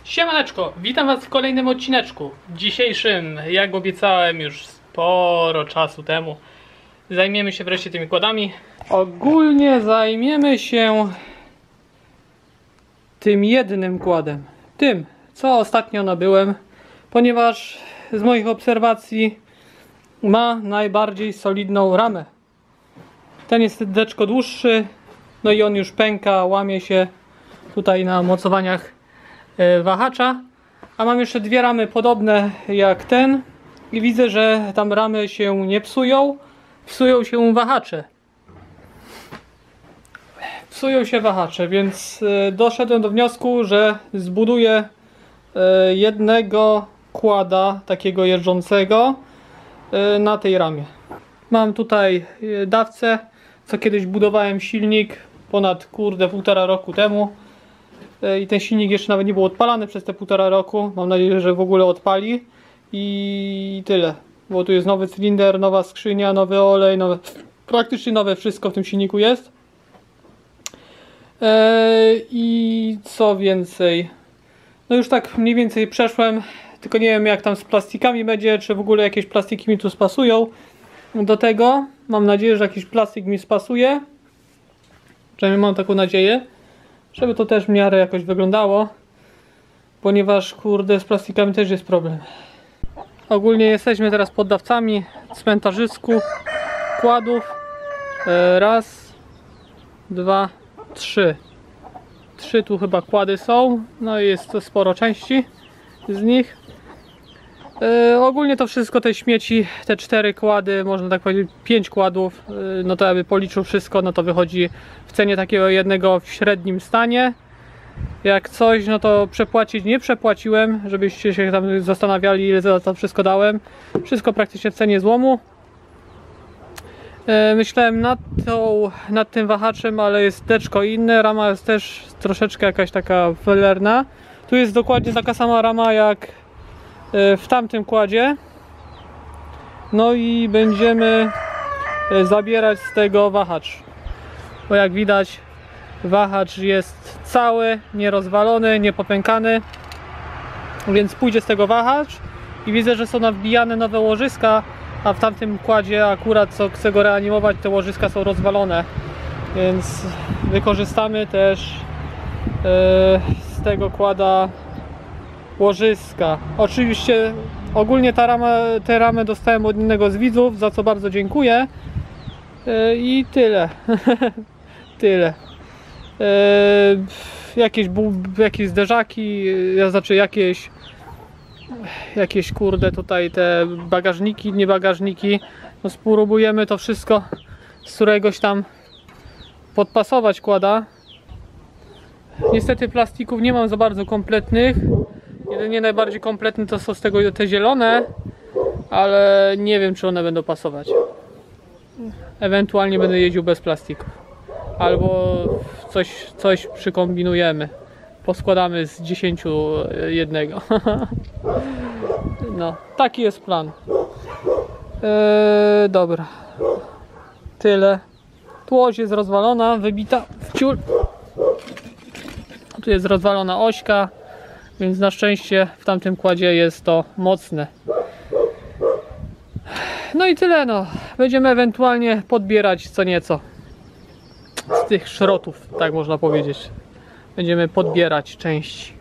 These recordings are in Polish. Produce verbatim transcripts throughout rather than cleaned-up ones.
Siemaneczko, witam was w kolejnym odcineczku. Dzisiejszym, jak obiecałem już sporo czasu temu, zajmiemy się wreszcie tymi kładami. Ogólnie zajmiemy się tym jednym kładem, tym co ostatnio nabyłem, ponieważ z moich obserwacji ma najbardziej solidną ramę. Ten jest deczko dłuższy, no i on już pęka, łamie się tutaj na mocowaniach wahacza, a mam jeszcze dwie ramy podobne jak ten i widzę, że tam ramy się nie psują, psują się wahacze. Psują się wahacze, więc doszedłem do wniosku, że zbuduję jednego kłada takiego jeżdżącego na tej ramie. Mam tutaj dawcę, co kiedyś budowałem silnik ponad kurde półtora roku temu. I ten silnik jeszcze nawet nie był odpalany przez te półtora roku. Mam nadzieję, że w ogóle odpali. I tyle. Bo tu jest nowy cylinder, nowa skrzynia, nowy olej, nowe, praktycznie nowe wszystko w tym silniku jest. Eee, I co więcej? No już tak mniej więcej przeszłem. Tylko nie wiem jak tam z plastikami będzie, czy w ogóle jakieś plastiki mi tu spasują. Do tego mam nadzieję, że jakiś plastik mi spasuje. Przynajmniej mam taką nadzieję. Żeby to też w miarę jakoś wyglądało, ponieważ kurde z plastikami też jest problem. Ogólnie jesteśmy teraz pod dawcami cmentarzysku kładów. Raz, dwa, trzy. Trzy tu chyba kłady są, no i jest to sporo części z nich. Yy, ogólnie to wszystko, te śmieci, te cztery kłady, można tak powiedzieć pięć kładów, yy, no to jakby policzył wszystko, no to wychodzi w cenie takiego jednego w średnim stanie. Jak coś, no to przepłacić nie przepłaciłem, żebyście się tam zastanawiali ile za to wszystko dałem. Wszystko praktycznie w cenie złomu. Yy, myślałem nad, tą, nad tym wahaczem, ale jest deczko inne, rama jest też troszeczkę jakaś taka felerna. Tu jest dokładnie taka sama rama jak w tamtym kładzie. No i będziemy zabierać z tego wahacz, bo jak widać wahacz jest cały, nierozwalony, niepopękany, więc pójdzie z tego wahacz. I widzę, że są nawbijane nowe łożyska, a w tamtym kładzie akurat co chcę go reanimować, te łożyska są rozwalone, więc wykorzystamy też yy, z tego kłada łożyska. Oczywiście ogólnie ta rama, tę ramę dostałem od innego z widzów, za co bardzo dziękuję. Yy, I tyle. Tyle. Yy, jakieś, jakieś zderzaki, ja znaczy jakieś jakieś kurde tutaj te bagażniki, nie bagażniki. No spróbujemy to wszystko z któregoś tam podpasować kłada. Niestety plastików nie mam za bardzo kompletnych. Jedynie najbardziej kompletne to są z tego te zielone, ale nie wiem czy one będą pasować. Ewentualnie będę jeździł bez plastików. Albo coś, coś przykombinujemy. Poskładamy z dziesięciu jednego. No, taki jest plan. Eee, dobra. Tyle. Tu oś jest rozwalona, wybita w ciul. Tu jest rozwalona ośka. Więc na szczęście w tamtym kładzie jest to mocne. No i tyle no. Będziemy ewentualnie podbierać co nieco z tych szrotów, tak można powiedzieć. Będziemy podbierać części.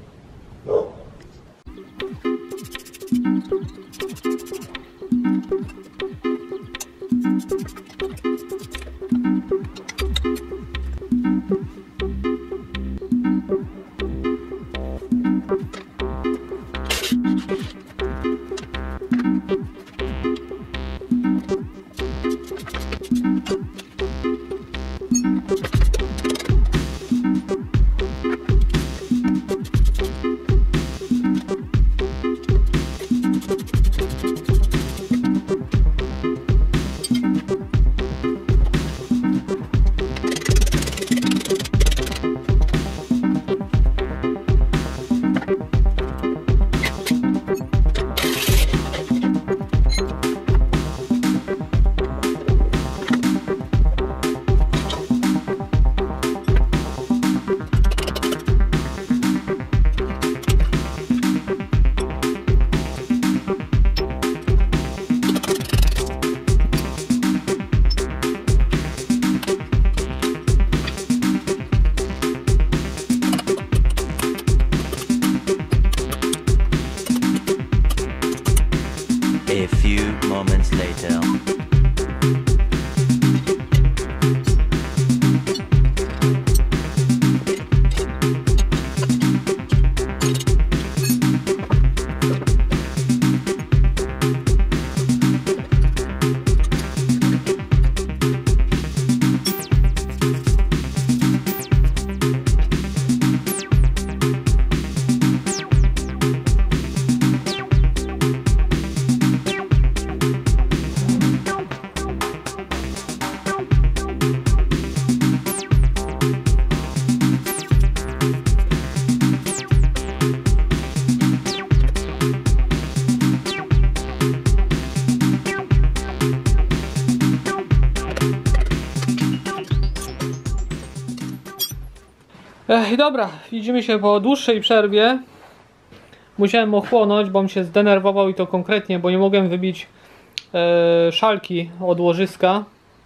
Ech, dobra, widzimy się po dłuższej przerwie. Musiałem ochłonąć, bo mi się zdenerwował i to konkretnie, bo nie mogłem wybić e, szalki od łożyska.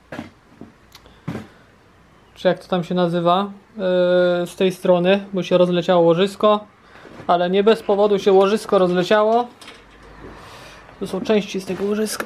Czy jak to tam się nazywa, e, z tej strony, bo się rozleciało łożysko. Ale nie bez powodu się łożysko rozleciało. Tu są części z tego łożyska.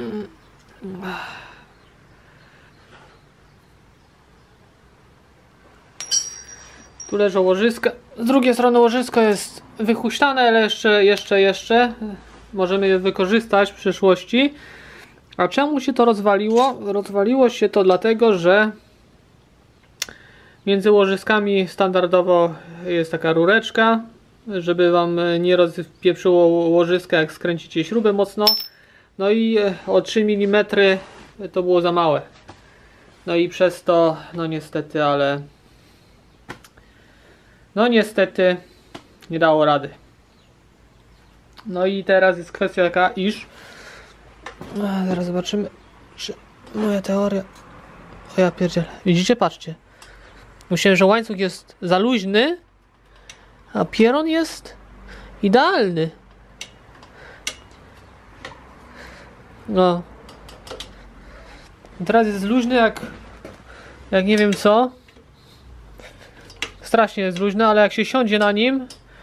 Tu leżą łożyska. Z drugiej strony łożysko jest wychuśtane, ale jeszcze, jeszcze, jeszcze możemy je wykorzystać w przyszłości. A czemu się to rozwaliło? Rozwaliło się to dlatego, że między łożyskami standardowo jest taka rureczka, żeby wam nie rozpieprzyło łożyska, jak skręcicie śrubę mocno. No i o trzy milimetry to było za małe. No i przez to, no niestety, ale no niestety nie dało rady. No i teraz jest kwestia taka, iż a, zaraz zobaczymy, czy moja teoria... O ja pierdzielę. Widzicie? Patrzcie. Myślałem, że łańcuch jest za luźny, a pieron jest idealny. No. Teraz jest luźny jak... jak nie wiem co. Strasznie jest luźny, ale jak się siądzie na nim,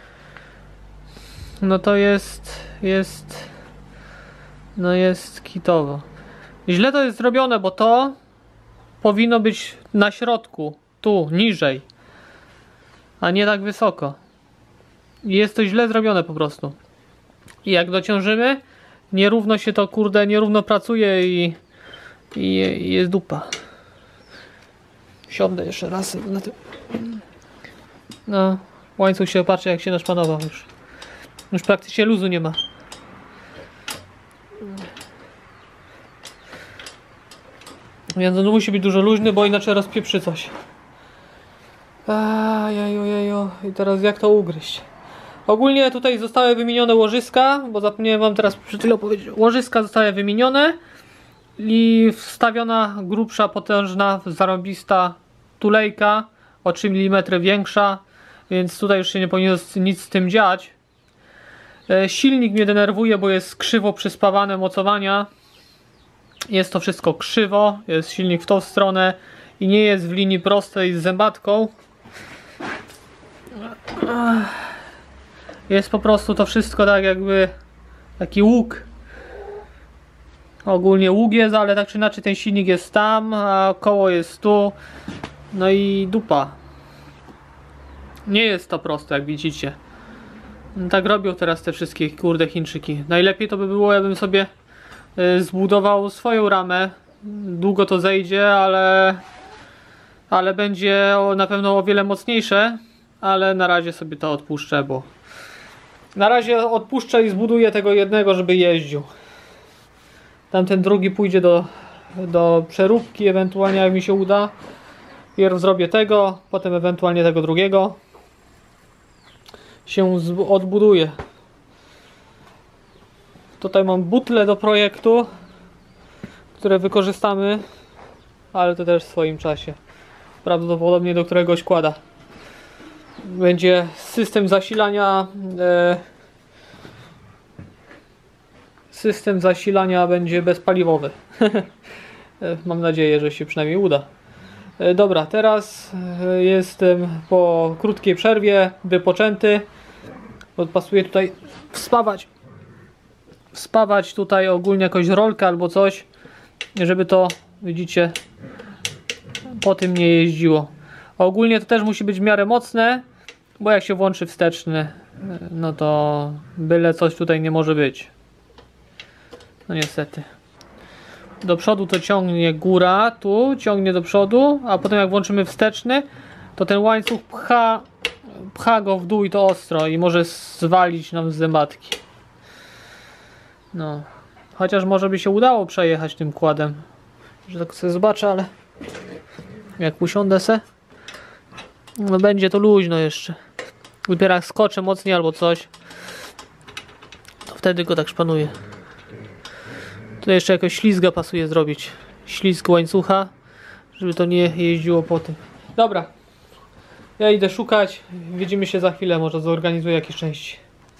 no to jest... jest... no jest kitowo. Źle to jest zrobione, bo to powinno być na środku. Tu, niżej. A nie tak wysoko. Jest to źle zrobione po prostu. I jak dociążymy, nierówno się to, kurde, nierówno pracuje i, i, i jest dupa. Siądę jeszcze raz na tym. No, łańcuch się patrzy, jak się naszpanował już. Już praktycznie luzu nie ma. Więc on musi być dużo luźny, bo inaczej rozpieprzy coś. Ajajojejo. I teraz jak to ugryźć? Ogólnie tutaj zostały wymienione łożyska, bo zapomniałem wam teraz przed chwilą powiedzieć. Łożyska zostały wymienione i wstawiona grubsza, potężna, zarąbista tulejka o trzy milimetry większa, więc tutaj już się nie powinno nic z tym dziać. Silnik mnie denerwuje, bo jest krzywo przyspawane mocowania. Jest to wszystko krzywo, jest silnik w tą stronę i nie jest w linii prostej z zębatką. Jest po prostu to wszystko tak jakby taki łuk. Ogólnie łuk jest, ale tak czy inaczej ten silnik jest tam, a koło jest tu. No i dupa. Nie jest to proste, jak widzicie. Tak robią teraz te wszystkie kurde Chińczyki. Najlepiej to by było, jakbym sobie zbudował swoją ramę. Długo to zejdzie, ale ale będzie na pewno o wiele mocniejsze. Ale na razie sobie to odpuszczę, bo na razie odpuszczę i zbuduję tego jednego, żeby jeździł. Tamten drugi pójdzie do, do przeróbki, ewentualnie jak mi się uda. Pierw zrobię tego, potem ewentualnie tego drugiego się odbuduje. Tutaj mam butle do projektu, które wykorzystamy, ale to też w swoim czasie. Prawdopodobnie do któregoś kłada. Będzie system zasilania. E, system zasilania będzie bezpaliwowy. Mam nadzieję, że się przynajmniej uda. E, dobra, teraz jestem po krótkiej przerwie, wypoczęty. Pasuje tutaj wspawać. Wspawać tutaj ogólnie jakąś rolkę albo coś, żeby to, widzicie, po tym nie jeździło. Ogólnie to też musi być w miarę mocne, bo jak się włączy wsteczny, no to byle coś tutaj nie może być. No niestety. Do przodu to ciągnie góra, tu ciągnie do przodu, a potem jak włączymy wsteczny, to ten łańcuch pcha, pcha go w dół i to ostro i może zwalić nam z zębatki. No, chociaż może by się udało przejechać tym kładem, że tak sobie zobaczę, ale jak usiądę se, no będzie to luźno jeszcze. Dopiero jak skoczę mocniej albo coś, to wtedy go tak szpanuję. Tutaj jeszcze jakoś ślizga pasuje zrobić. Ślizg łańcucha, żeby to nie jeździło po tym. Dobra, Ja idę szukać, widzimy się za chwilę, może zorganizuję jakieś części.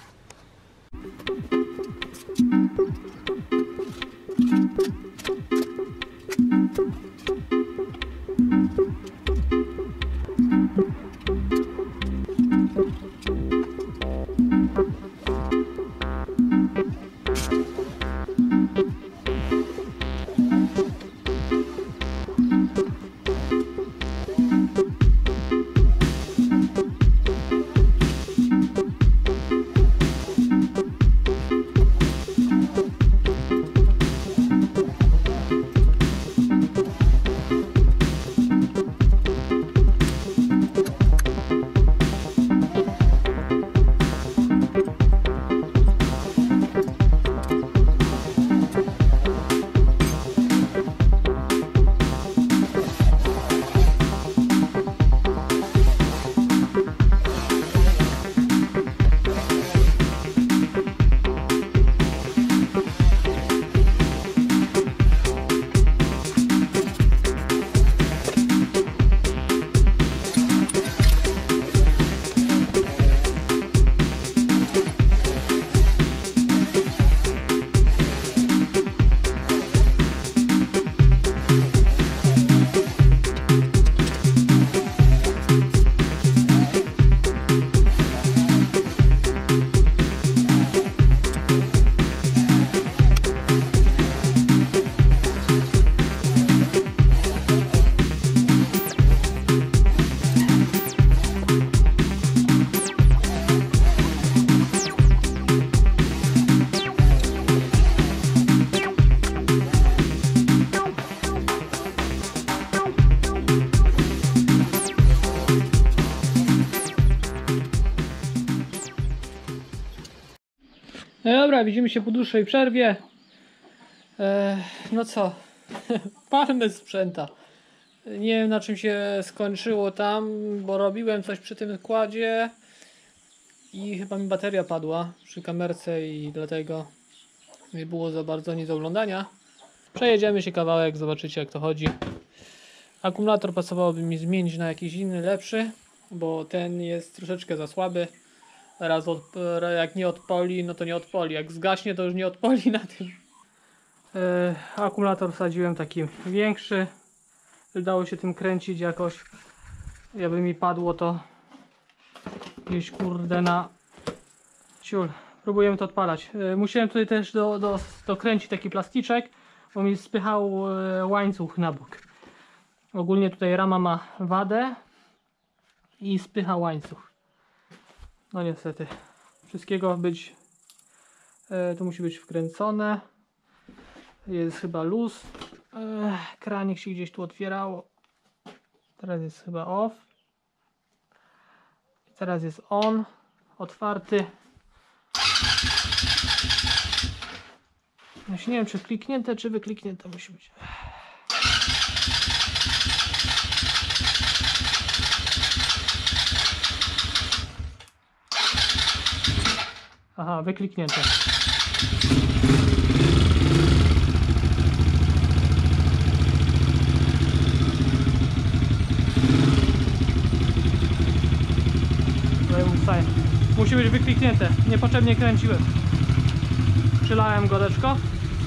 No dobra, widzimy się po dłuższej przerwie. Eee, no co? Palmy sprzęta. Nie wiem, na czym się skończyło tam, bo robiłem coś przy tym kładzie i chyba mi bateria padła przy kamerce i dlatego nie było za bardzo nic do oglądania. Przejedziemy się kawałek, zobaczycie jak to chodzi. Akumulator pasowałoby mi zmienić na jakiś inny, lepszy, bo ten jest troszeczkę za słaby. Raz od, jak nie odpali, no to nie odpali. Jak zgaśnie, to już nie odpali na tym. Yy, akumulator wsadziłem taki większy. Udało się tym kręcić jakoś. Jakby mi padło to gdzieś kurde na ciul. Próbujemy to odpalać. Yy, musiałem tutaj też do, do, dokręcić taki plasticzek, bo mi spychał yy, łańcuch na bok. Ogólnie tutaj rama ma wadę i spycha łańcuch. No niestety, wszystkiego być, e, to musi być wkręcone. Jest chyba luz. E, kranik się gdzieś tu otwierało. Teraz jest chyba off. Teraz jest on, otwarty. Właśnie nie wiem, czy kliknięte, czy wykliknięte musi być. Aha, wykliknięte. Musi być wykliknięte. Niepotrzebnie kręciłem. Przylałem godeczko.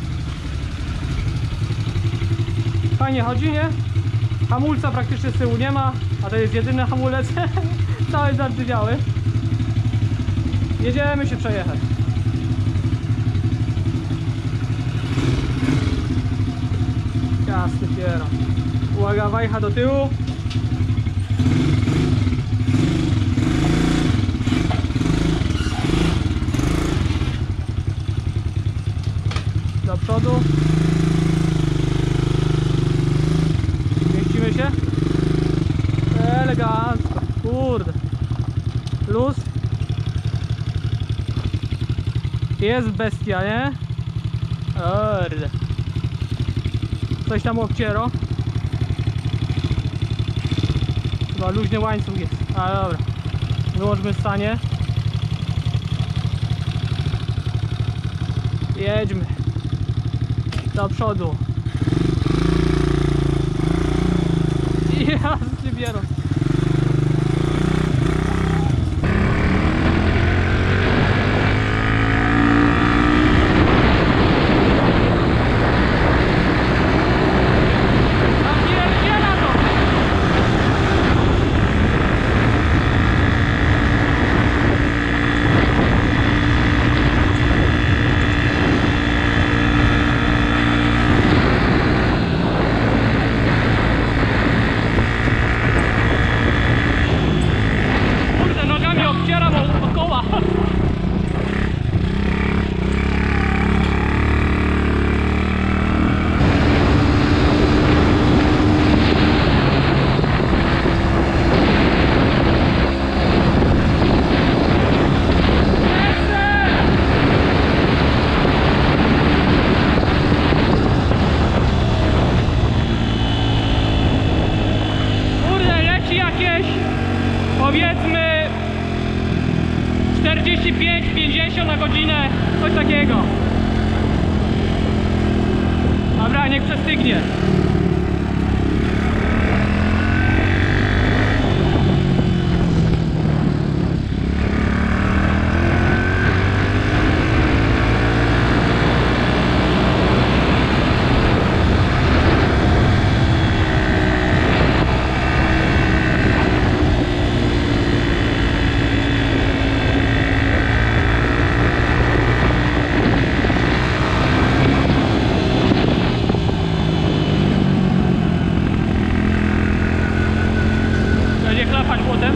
Fajnie chodzi, nie? Hamulca praktycznie z tyłu nie ma, a to jest jedyny hamulec. Cały zardzewiały. Jedziemy się przejechać. Jasny piero. Uwaga, wajcha do tyłu. Do przodu. Mieścimy się. Elegancko. Kurde. Luz. Jest bestia, nie? Orde. Coś tam obciero. Chyba luźny łańcuch jest. A dobra. Wyłączmy stanie. Jedźmy. Do przodu. Jasny biorą. Ała! Powiedzmy czterdzieści pięć pięćdziesiąt na godzinę, coś takiego. Dobra, niech przestygnie. Chlapać potem.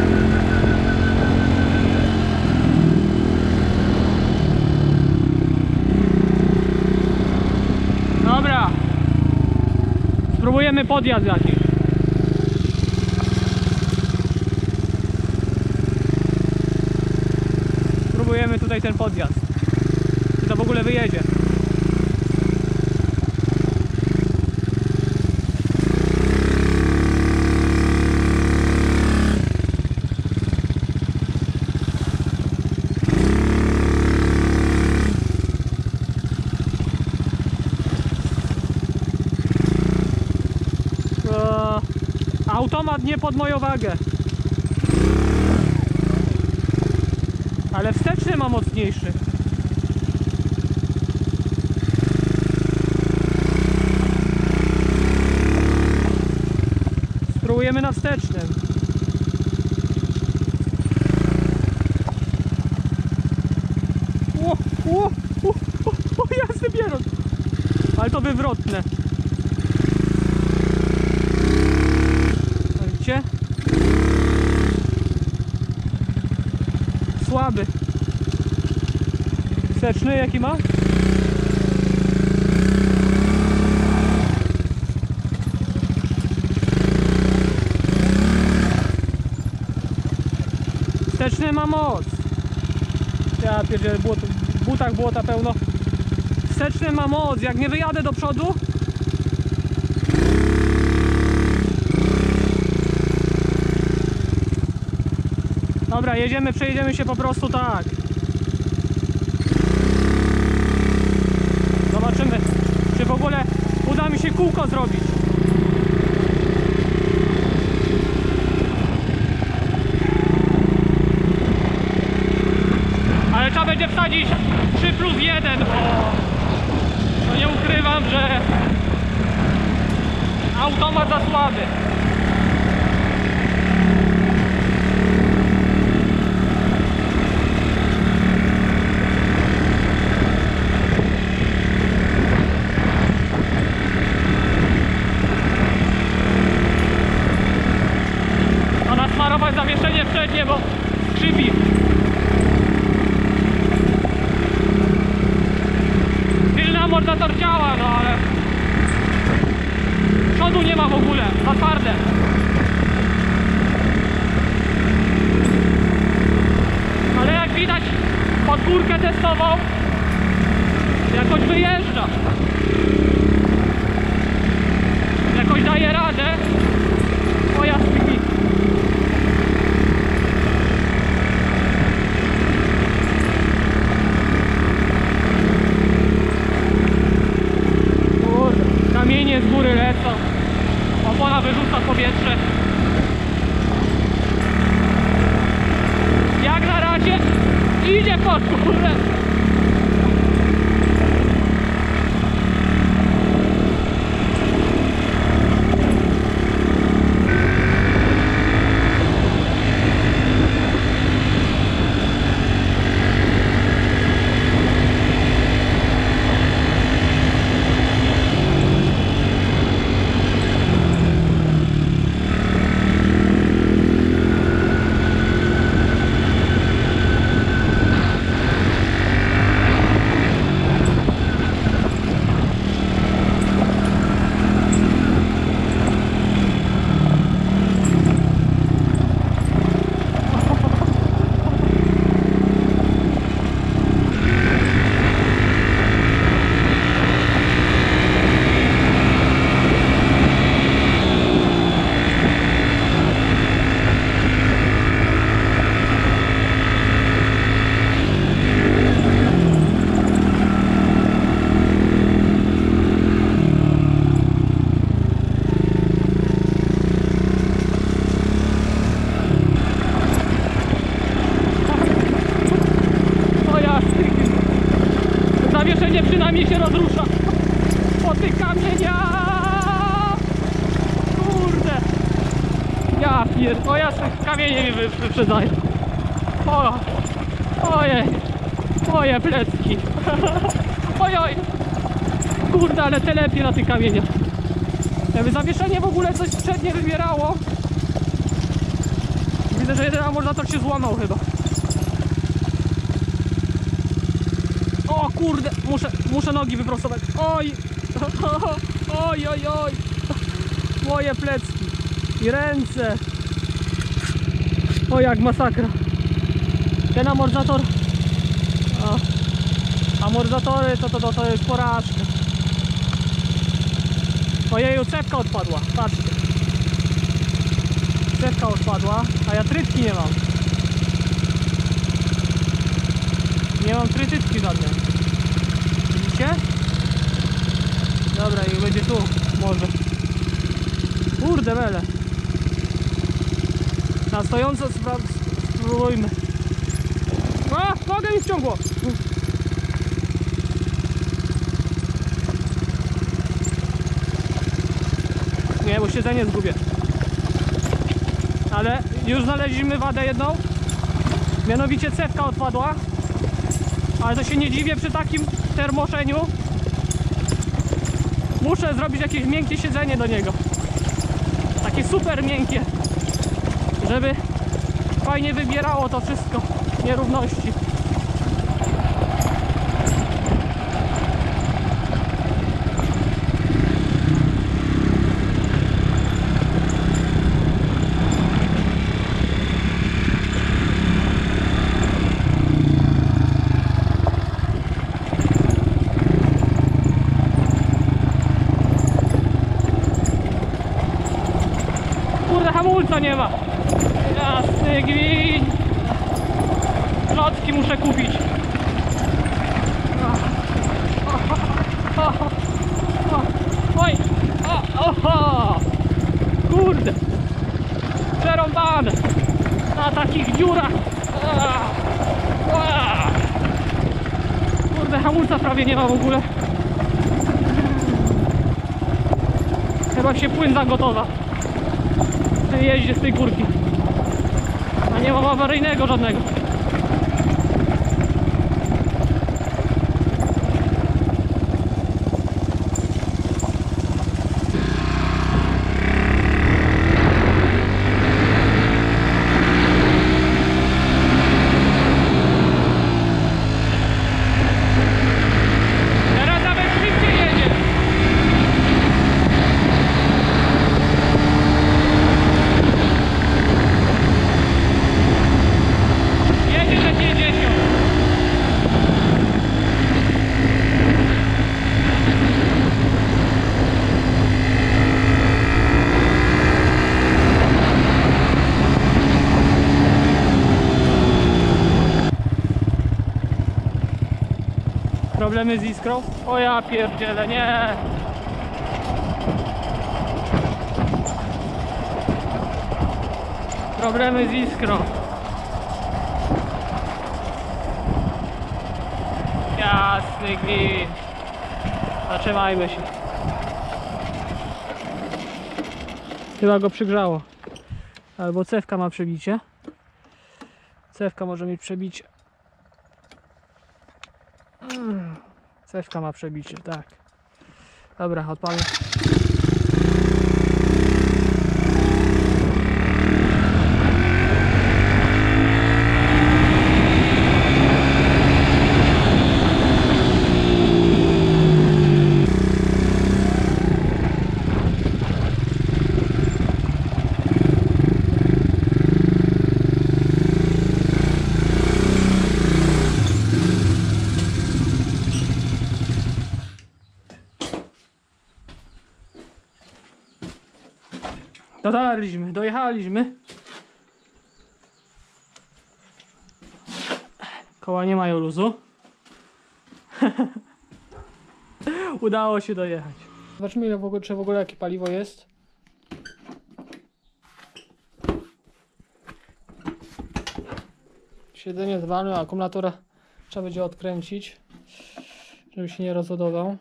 Dobra. Spróbujemy podjazd jakiś. Spróbujemy tutaj ten podjazd. Czy to w ogóle wyjedzie? Automat nie pod moją wagę. Ale wsteczny ma mocniejszy. Spróbujemy na wstecznym. O, o, o, o, o jasny bierot. Ale to wywrotne. Widzicie? Słaby. Wsteczny jaki ma? Wsteczny ma moc. Ja pierdzielę, w butach błota pełno. Wsteczny ma moc, jak nie wyjadę do przodu. Dobra, jedziemy, przejedziemy się po prostu tak. Zobaczymy, czy w ogóle uda mi się kółko zrobić. Ale trzeba będzie wsadzić trzy plus jeden, bo no nie ukrywam, że automat za słaby. Smarować zawieszenie przednie, bo skrzypi. Tylny amortyzator działa, no ale przodu nie ma w ogóle, za twarde. Ale jak widać, pod górkę testową jakoś wyjeżdża. Jakoś daje radę. O jasny git. Kamienie z góry lecą. Opona wyrzuca powietrze. Jak na razie idzie pod górę. mnie się rozrusza. Po tych kamieniach. Kurde. Ja pier... O jasne, kamienie mi wy, wyprzedzają. O. Ojej. Moje plecki. Ojoj. Kurde, ale telepie na tych kamieniach. Jakby zawieszenie w ogóle coś przednie wybierało. Widzę, że jeden amortyzator się złamał chyba. O kurde, muszę, muszę nogi wyprostować. Oj. Oj, oj, oj. Moje plecki i ręce. O, jak masakra. Ten amortyzator. O. Amortyzatory to, to, to, to jest porażka. Ojeju, cewka odpadła. Patrzcie. Cewka odpadła, a ja trytki nie mam. Nie mam trytytki żadnej. Widzicie? Dobra, i będzie tu. Może. Kurde mele. Na stojąco spróbujmy. A! Nogę mi wciągło! Nie, bo siedzenie zgubię. Ale już znaleźliśmy wadę jedną. Mianowicie cewka odpadła. Ale to się nie dziwię przy takim termoszeniu. Muszę zrobić jakieś miękkie siedzenie do niego. Takie super miękkie. Żeby fajnie wybierało to wszystko. Nierówności. Hamulca nie ma. Jasny gwint. Klocki muszę kupić. Oj. O, oho. Kurde. Przerąbane. Na takich dziurach. Kurde, hamulca prawie nie ma w ogóle. Chyba się płyn zagotowa. Jeździ z tej górki, a nie mam awaryjnego żadnego. Teraz nawet szybciej jedzie. Problemy z iskrą? O ja pierdzielę, nie! Problemy z iskrą. Jasny gwint. Zatrzymajmy się. Chyba go przygrzało. Albo cewka ma przebicie. Cewka może mieć przebicie. Cewka ma przebicie, tak. Dobra, odpalę. Dotarliśmy, dojechaliśmy. Koła nie mają luzu. Udało się dojechać. Zobaczmy, ile w ogóle, czy w ogóle jakie paliwo jest. Siedzenie zwalne, akumulatora trzeba będzie odkręcić. żeby się nie rozładował.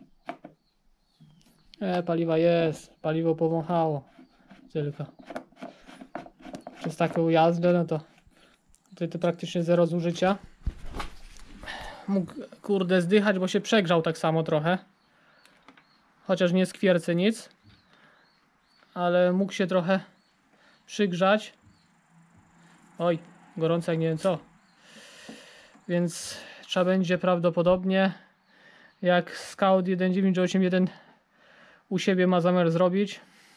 E, paliwa jest, paliwo powąchało tylko. Przez taką jazdę, no to tutaj to praktycznie zero zużycia. Mógł, kurde, zdychać, bo się przegrzał tak samo trochę. Chociaż nie skwiercę nic. Ale mógł się trochę przygrzać. Oj, gorąco jak nie wiem co. Więc trzeba będzie prawdopodobnie, jak Scout jeden dziewięć osiem jeden u siebie ma zamiar zrobić,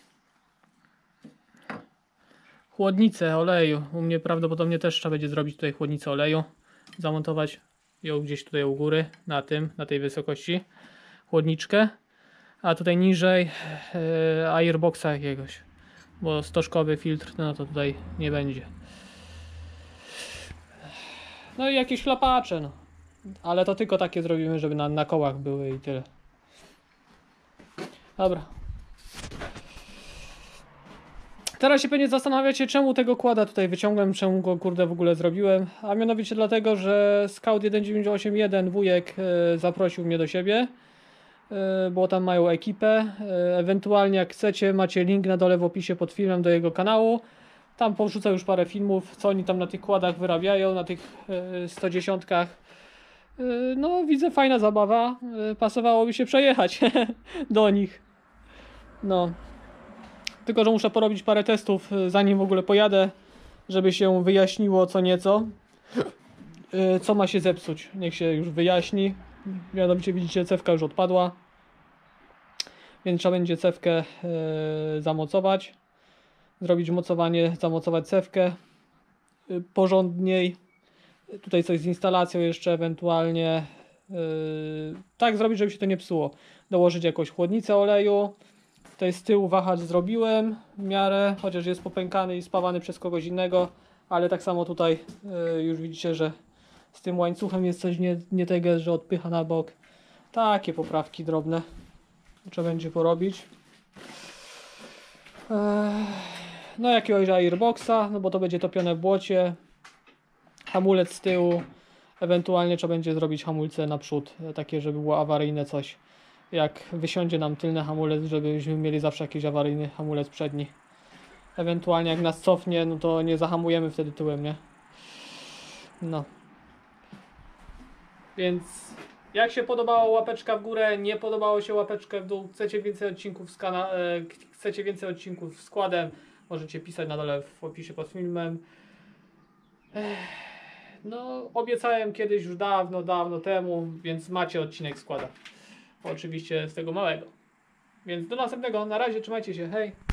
chłodnicę oleju. U mnie prawdopodobnie też trzeba będzie zrobić tutaj chłodnicę oleju. Zamontować ją gdzieś tutaj u góry, na tym, na tej wysokości. Chłodniczkę. A tutaj niżej e, airboxa jakiegoś. Bo stożkowy filtr, no to tutaj nie będzie. No i jakieś chlapacze, no. Ale to tylko takie zrobimy, żeby na, na kołach były i tyle. Dobra. Teraz się pewnie zastanawiacie, czemu tego kłada tutaj wyciągłem, czemu go kurde w ogóle zrobiłem. A mianowicie dlatego, że Scout jeden dziewięć osiem jeden wujek e, zaprosił mnie do siebie. E, bo tam mają ekipę. E, ewentualnie jak chcecie, macie link na dole w opisie pod filmem do jego kanału. Tam porzucę już parę filmów, co oni tam na tych kładach wyrabiają, na tych e, sto dziesiątkach. E, no widzę, fajna zabawa. E, pasowałoby się przejechać do nich. No. Tylko że muszę porobić parę testów, zanim w ogóle pojadę, żeby się wyjaśniło co nieco, e, co ma się zepsuć. Niech się już wyjaśni. Mianowicie widzicie, cewka już odpadła. Więc trzeba będzie cewkę e, zamocować. Zrobić mocowanie, zamocować cewkę y, porządniej. Tutaj coś z instalacją jeszcze ewentualnie. Yy, tak zrobić, żeby się to nie psuło. Dołożyć jakąś chłodnicę oleju. Tutaj z tyłu wahacz zrobiłem w miarę, chociaż jest popękany i spawany przez kogoś innego. Ale tak samo tutaj yy, już widzicie, że z tym łańcuchem jest coś nie, nie tego, że odpycha na bok. Takie poprawki drobne trzeba będzie porobić. Yy. No jakiegoś airboxa, no bo to będzie topione w błocie. Hamulec z tyłu. Ewentualnie trzeba będzie zrobić hamulce naprzód, takie żeby było awaryjne coś. Jak wysiądzie nam tylny hamulec, żebyśmy mieli zawsze jakiś awaryjny hamulec przedni. Ewentualnie jak nas cofnie, no to nie zahamujemy wtedy tyłem, nie? No. Więc jak się podobało, łapeczka w górę, nie podobało się, łapeczkę w dół. Chcecie więcej odcinków z kana e, chcecie więcej odcinków z składem, możecie pisać na dole w opisie pod filmem. Ech, no, obiecałem kiedyś już dawno, dawno temu, więc macie odcinek składa. Oczywiście z tego małego. Więc do następnego, na razie, trzymajcie się, hej!